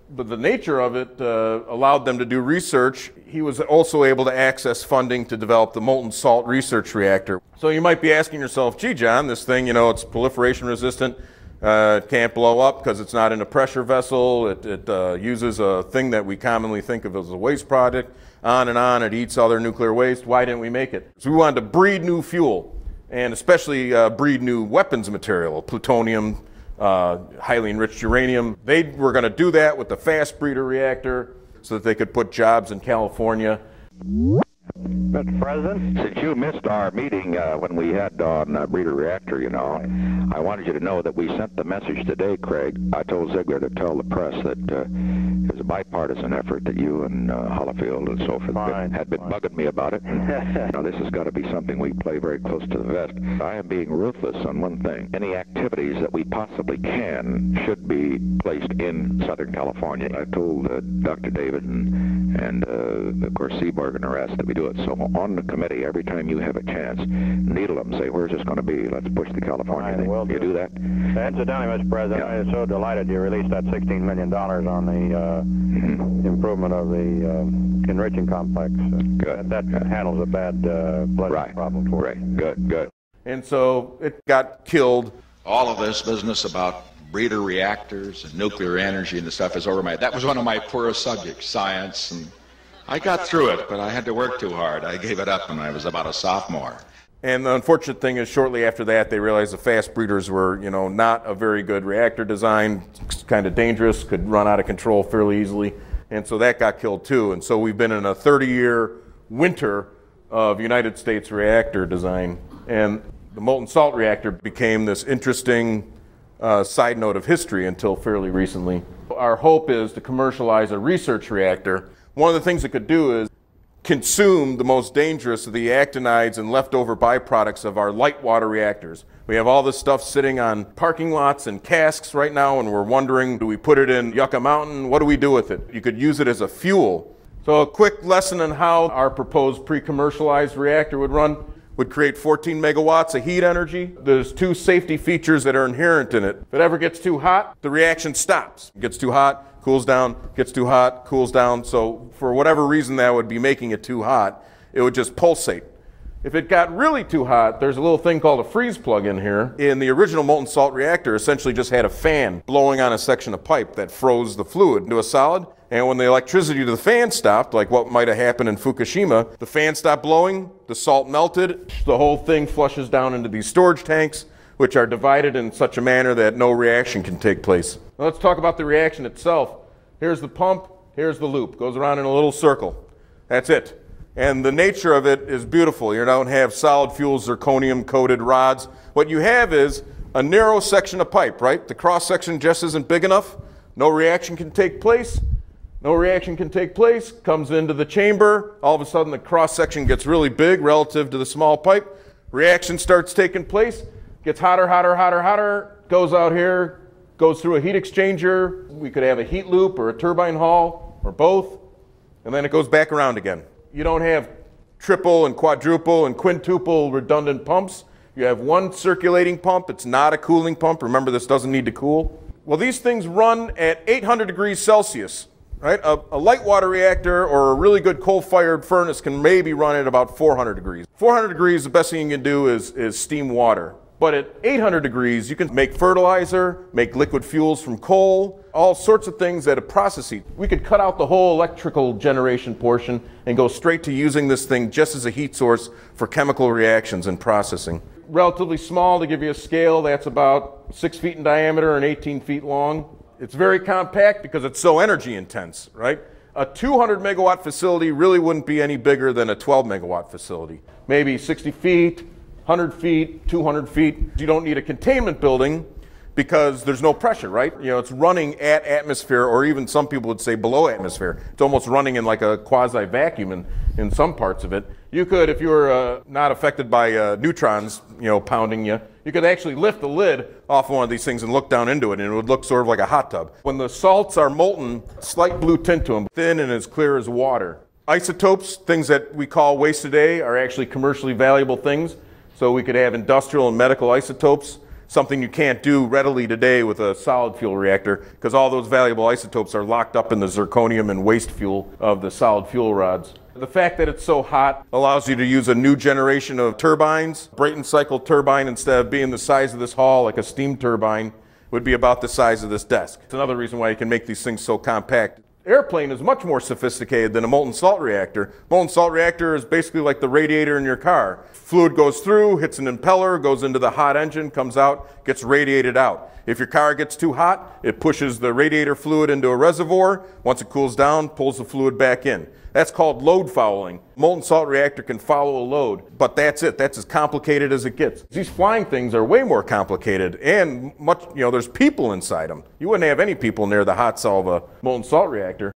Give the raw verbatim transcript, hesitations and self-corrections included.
but the nature of it uh, allowed them to do research. He was also able to access funding to develop the molten salt research reactor. So you might be asking yourself, gee, John, this thing, you know, it's proliferation resistant. Uh, it can't blow up because it's not in a pressure vessel. It, it uh, uses a thing that we commonly think of as a waste product. On and on, it eats other nuclear waste. Why didn't we make it? So we wanted to breed new fuel, and especially uh, breed new weapons material, plutonium, uh, highly enriched uranium. They were going to do that with the fast breeder reactor so that they could put jobs in California. Mister President, since you missed our meeting uh, when we had on uh, breeder reactor, you know, I wanted you to know that we sent the message today, Craig. I told Ziegler to tell the press that uh, it was a bipartisan effort that you and uh, Hollifield and so forth fine, had been fine. bugging me about it. You know, this has got to be something we play very close to the vest. I am being ruthless on one thing. Any activities that we possibly can should be placed in Southern California. I told uh, Doctor David and, and uh, of course, Seaborg and the rest that we do it. So on the committee, every time you have a chance, needle them, say, where's this going to be? Let's push the California thing. Will You do. do that? Incidentally, Mister President, Yeah. I am so delighted you released that sixteen million dollars on the uh, Mm-hmm. improvement of the uh, enriching complex. Uh, Good. That, that Good. handles a bad uh, blood Right. problem for us. Right. Good, good. And so it got killed. All of this business about breeder reactors and nuclear energy and the stuff is over my head. That was one of my poorest subjects, science, and I got through it, but I had to work too hard. I gave it up when I was about a sophomore. And the unfortunate thing is, shortly after that, they realized the fast breeders were, you know, not a very good reactor design, kind of dangerous, could run out of control fairly easily, and so that got killed too. And so we've been in a thirty-year winter of United States reactor design, and the molten salt reactor became this interesting uh, side note of history until fairly recently. Our hope is to commercialize a research reactor. One of the things it could do is consume the most dangerous of the actinides and leftover byproducts of our light water reactors. We have all this stuff sitting on parking lots and casks right now, and we're wondering, do we put it in Yucca Mountain? What do we do with it? You could use it as a fuel. So a quick lesson on how our proposed pre-commercialized reactor would run. Would create fourteen megawatts of heat energy. There's two safety features that are inherent in it. If it ever gets too hot, the reaction stops. It gets too hot, cools down, gets too hot, cools down. So for whatever reason that would be making it too hot, it would just pulsate. If it got really too hot, there's a little thing called a freeze plug in here. In the original molten salt reactor, essentially just had a fan blowing on a section of pipe that froze the fluid into a solid. And when the electricity to the fan stopped, like what might have happened in Fukushima, the fan stopped blowing, the salt melted, the whole thing flushes down into these storage tanks, which are divided in such a manner that no reaction can take place. Now let's talk about the reaction itself. Here's the pump, here's the loop, goes around in a little circle. That's it. And the nature of it is beautiful. You don't have solid fuel zirconium coated rods. What you have is a narrow section of pipe, right? The cross section just isn't big enough. No reaction can take place. No reaction can take place, comes into the chamber. All of a sudden the cross section gets really big relative to the small pipe. Reaction starts taking place, gets hotter, hotter, hotter, hotter, goes out here, goes through a heat exchanger. We could have a heat loop or a turbine hall or both, and then it goes back around again. You don't have triple and quadruple and quintuple redundant pumps. You have one circulating pump. It's not a cooling pump. Remember, this doesn't need to cool. Well, these things run at eight hundred degrees Celsius. Right? A, a light water reactor or a really good coal-fired furnace can maybe run at about four hundred degrees. four hundred degrees, the best thing you can do is, is steam water. But at eight hundred degrees, you can make fertilizer, make liquid fuels from coal, all sorts of things at a process heat. We could cut out the whole electrical generation portion and go straight to using this thing just as a heat source for chemical reactions and processing. Relatively small, to give you a scale, that's about six feet in diameter and eighteen feet long. It's very compact because it's so energy intense, right? A two hundred megawatt facility really wouldn't be any bigger than a twelve megawatt facility. Maybe sixty feet, one hundred feet, two hundred feet. You don't need a containment building because there's no pressure, right? You know, it's running at atmosphere, or even some people would say below atmosphere. It's almost running in like a quasi-vacuum in, in some parts of it. You could, if you were uh, not affected by uh, neutrons, you know, pounding you, you could actually lift the lid off one of these things and look down into it, and it would look sort of like a hot tub. When the salts are molten, slight blue tint to them, thin and as clear as water. Isotopes, things that we call waste today, are actually commercially valuable things. So we could have industrial and medical isotopes. something you can't do readily today with a solid fuel reactor because all those valuable isotopes are locked up in the zirconium and waste fuel of the solid fuel rods. The fact that it's so hot allows you to use a new generation of turbines. Brayton cycle turbine, instead of being the size of this hall like a steam turbine, would be about the size of this desk. It's another reason why you can make these things so compact. Airplane is much more sophisticated than a molten salt reactor. Molten salt reactor is basically like the radiator in your car. Fluid goes through, hits an impeller, goes into the hot engine, comes out, gets radiated out. If your car gets too hot, it pushes the radiator fluid into a reservoir. Once it cools down, pulls the fluid back in. That's called load fouling. Molten salt reactor can follow a load, but that's it. That's as complicated as it gets. These flying things are way more complicated, and much, you know, there's people inside them. You wouldn't have any people near the hot cell of a molten salt reactor.